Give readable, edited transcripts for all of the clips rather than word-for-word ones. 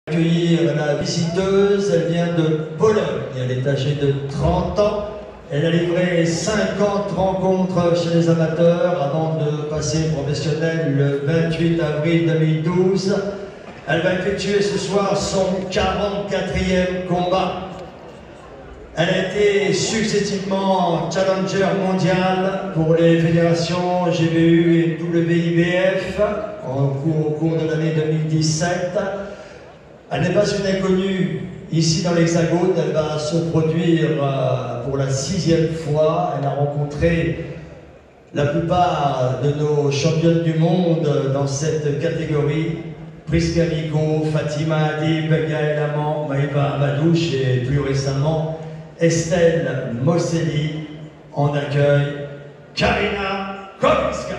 Accueillir la visiteuse, elle vient de Pologne, elle est âgée de 30 ans, elle a livré 50 rencontres chez les amateurs avant de passer professionnelle le 28 avril 2012. Elle va effectuer ce soir son 44e combat. Elle a été successivement challenger mondial pour les fédérations GBU et WIBF au cours de l'année 2017. Elle n'est pas une inconnue ici dans l'Hexagone, elle va se produire pour la 6e fois. Elle a rencontré la plupart de nos championnes du monde dans cette catégorie. Prisca Vico, Fatima Adib, Gaël Amand, Maïva Amadouche et plus récemment Estelle Mosselli. En accueil Karina Kowalska.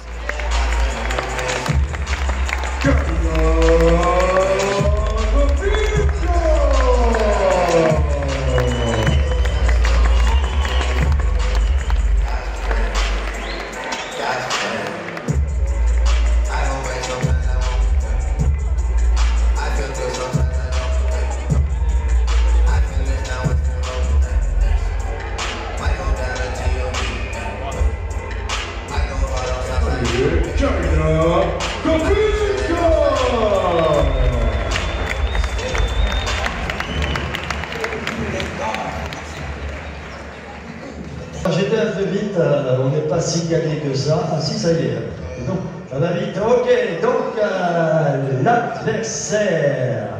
J'étais un peu vite, on n'est pas si calé que ça. Ah si, ça y est. Non, ça va vite. Ok, donc l'adversaire.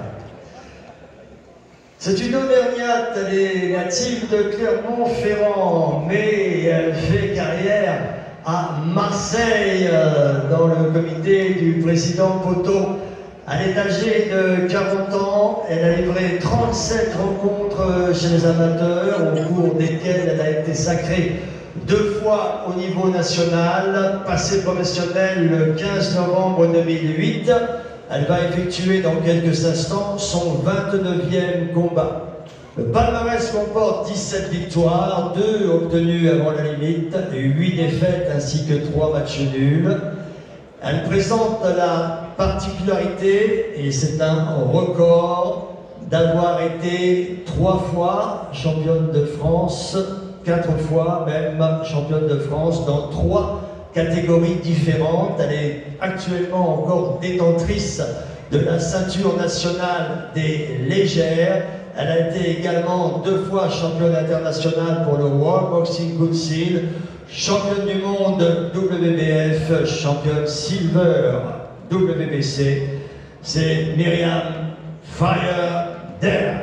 C'est une Auvergnate, elle est native de Clermont-Ferrand, mais elle fait carrière à Marseille dans le comité du président Poteau. Elle est âgée de 40 ans, elle a livré 37 rencontres chez les amateurs, au cours desquelles elle a été sacrée 2 fois au niveau national, passée professionnelle le 15 novembre 2008. Elle va effectuer dans quelques instants son 29e combat. Le palmarès comporte 17 victoires, 2 obtenues avant la limite, 8 défaites ainsi que 3 matchs nuls. Elle présente la particularité, et c'est un record, d'avoir été 3 fois championne de France, 4 fois même championne de France dans 3 catégories différentes. Elle est actuellement encore détentrice de la ceinture nationale des légères. Elle a été également 2 fois championne internationale pour le World Boxing Council, championne du monde WBF, championne silver WBC. C'est Myriam Fire Dare.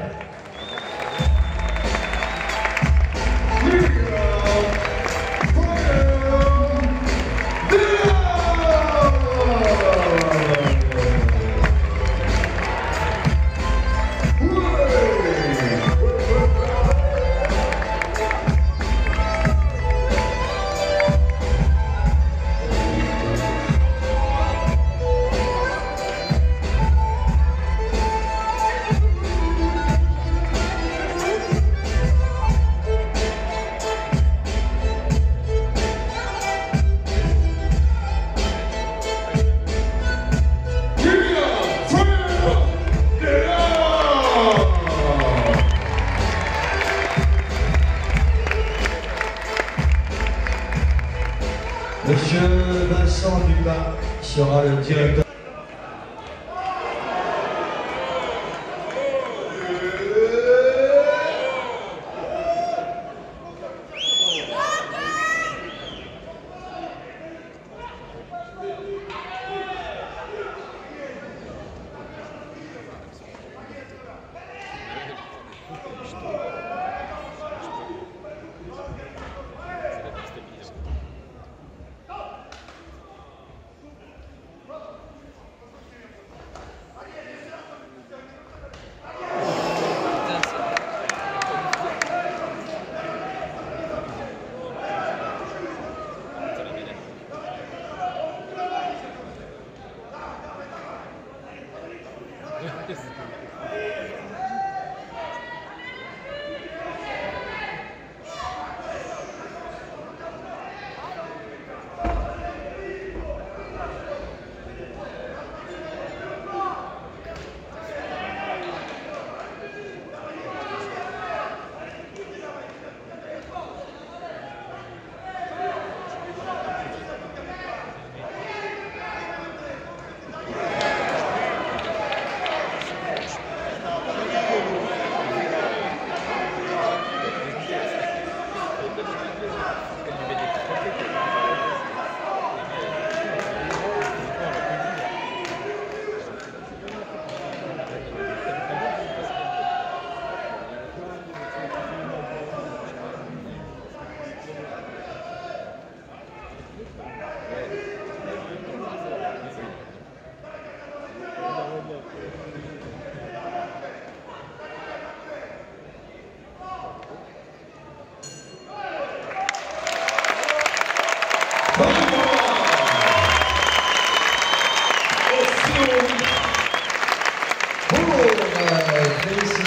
Monsieur Vincent Dubas sera le directeur.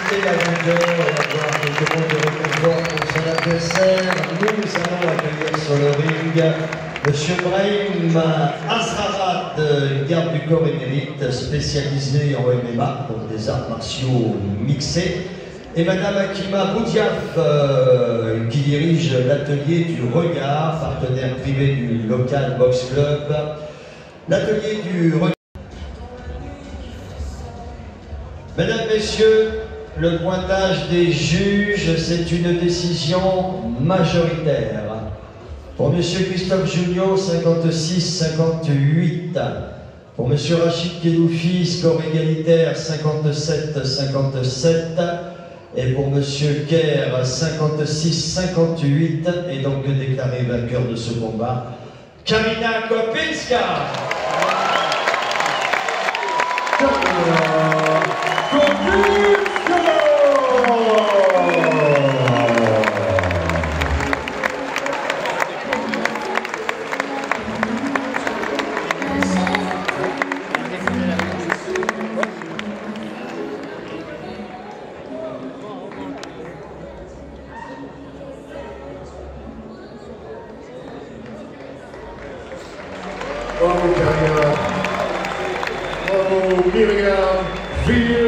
quitter la grandeur et avoir quelques mots de réconfort pour son adversaire, nous allons accueillir sur le ring Monsieur Brahim Asrarat, garde du corps émérite, spécialisé en MMA, donc des arts martiaux mixés, et Madame Hakima Boudiaf, qui dirige l'atelier du Regard, partenaire privé du local Box Club. L'atelier du Regard. Mesdames, Messieurs, le pointage des juges, c'est une décision majoritaire. Pour M. Christophe Junio, 56-58. Pour M. Rachid Keloufi, score égalitaire, 57-57. Et pour M. Kerr, 56-58. Et donc déclaré vainqueur de ce combat, Kamina Kopinska. Bravo Karina, bravo Myriam,